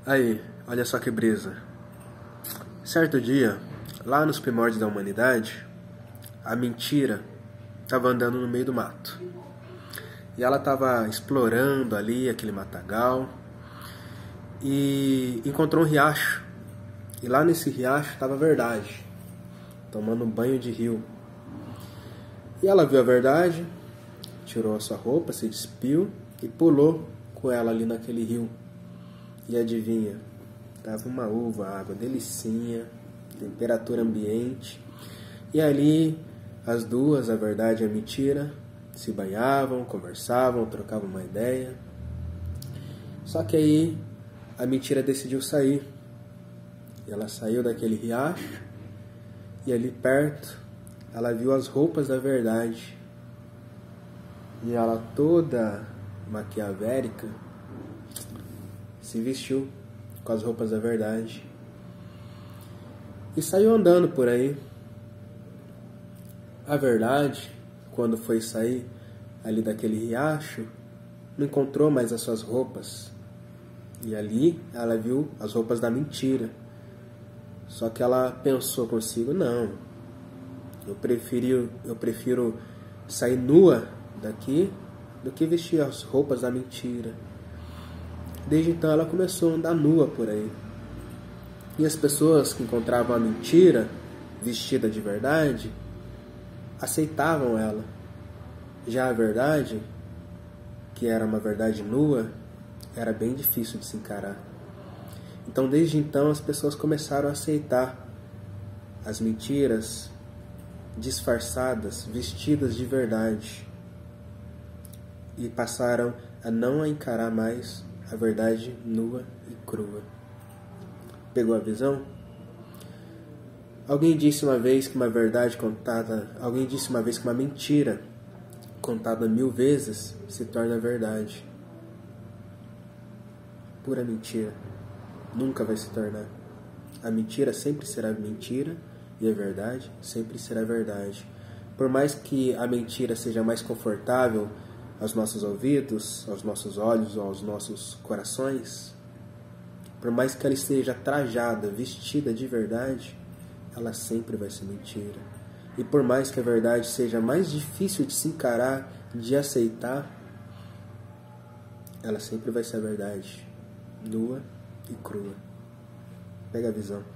Aí, olha só que brisa. Certo dia, lá nos primórdios da humanidade, a mentira estava andando no meio do mato. E ela estava explorando ali aquele matagal e encontrou um riacho. E lá nesse riacho estava a verdade, tomando um banho de rio. E ela viu a verdade, tirou a sua roupa, se despiu e pulou com ela ali naquele rio. E adivinha? Tava uma uva, água delicinha, temperatura ambiente. E ali as duas, a verdade e a mentira, se banhavam, conversavam, trocavam uma ideia. Só que aí a mentira decidiu sair. E ela saiu daquele riacho e ali perto ela viu as roupas da verdade. E ela toda maquiavélica se vestiu com as roupas da verdade e saiu andando por aí. A verdade, quando foi sair ali daquele riacho, não encontrou mais as suas roupas. E ali ela viu as roupas da mentira. Só que ela pensou consigo, não, eu prefiro sair nua daqui do que vestir as roupas da mentira. Desde então ela começou a andar nua por aí. E as pessoas que encontravam a mentira vestida de verdade aceitavam ela. Já a verdade, que era uma verdade nua, era bem difícil de se encarar. Então desde então as pessoas começaram a aceitar as mentiras disfarçadas, vestidas de verdade, e passaram a não encarar mais a verdade nua e crua. Pegou a visão? Alguém disse uma vez que uma mentira contada 1000 vezes se torna verdade. Pura mentira. Nunca vai se tornar. A mentira sempre será mentira e a verdade sempre será verdade. Por mais que a mentira seja mais confortável aos nossos ouvidos, aos nossos olhos, aos nossos corações, por mais que ela esteja trajada, vestida de verdade, ela sempre vai ser mentira. E por mais que a verdade seja mais difícil de se encarar, de aceitar, ela sempre vai ser a verdade, nua e crua. Pega a visão.